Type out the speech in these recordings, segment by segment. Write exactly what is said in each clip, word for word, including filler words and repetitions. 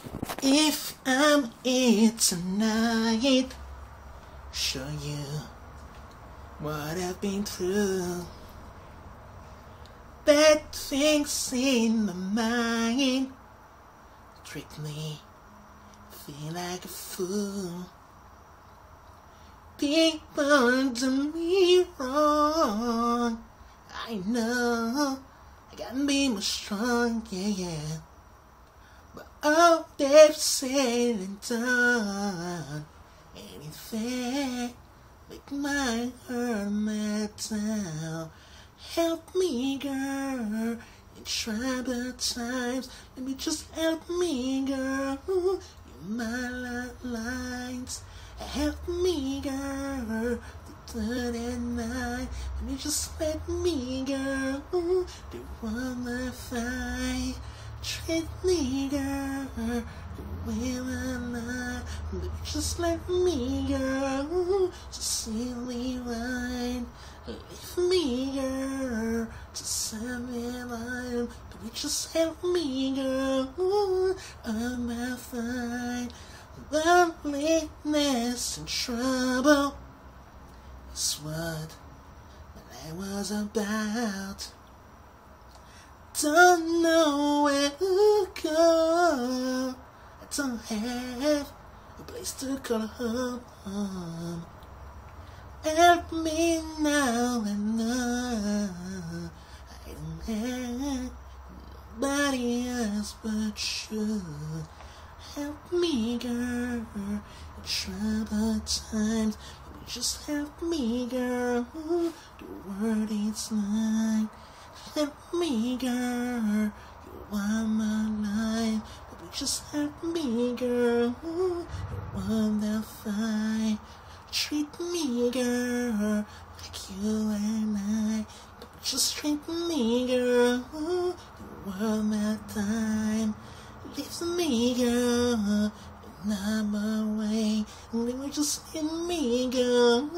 If I'm here tonight, show you what I've been through. Bad things in my mind trick me, feel like a fool. People do me wrong, I know I gotta be more strong, yeah, yeah. But all they've said and done, anything make my heart melt down. Help me, girl, in troubled times. Let me just help me, girl. You're my lifelines. Help me, girl, through the night. Let me just let me, girl, do one I find. Treat me, girl, the way I lie. Let me just let me, girl, to silly wine. Leave me, girl, to silly wine. Let me just help me, girl, I'm a fine. Loneliness and trouble is what I was about. Don't know where to go. I don't have a place to call home. Help me now, and know I don't have nobody else but you. Help me, girl, in troubled times. Just help me, girl, the word is like. Help me, girl, you are my life. Baby, just help me, girl, you're one that fight. Treat me, girl, like you and I. Baby, just treat me, girl, you're one that time. Leave me, girl, in my way. Let me just hit me, girl.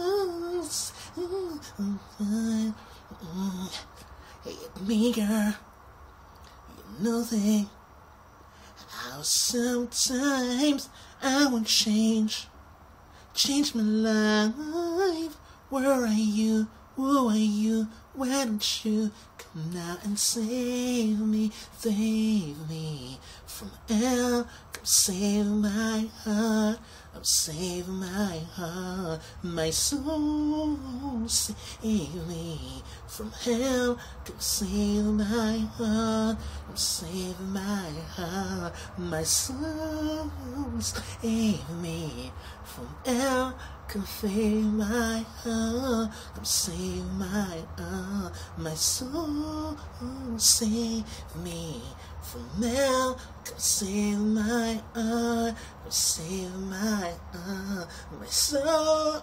Hit me, girl. You know that how sometimes I want change, change my life. Where are you? Who are you? Why don't you come now and save me, save me from hell? Come save my heart, come save my heart, my soul. Save me from hell, come save my heart, come save my heart, my soul. Save me from hell, come save my heart, come save my heart, my soul. Save me from hell, come save my heart, come save my heart, my soul.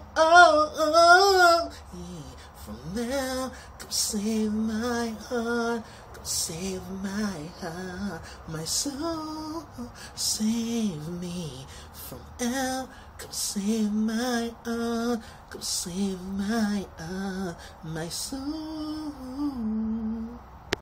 From hell, come save my heart, come save my heart, my soul. Save me from hell, come save my heart, come save my heart, my soul.